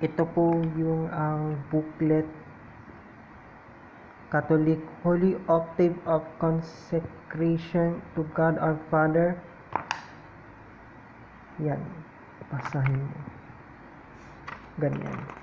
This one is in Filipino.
ito po yung ang booklet, Catholic Holy Octave of Consecration to God our Father. Yan, basahin mo. Ganyan.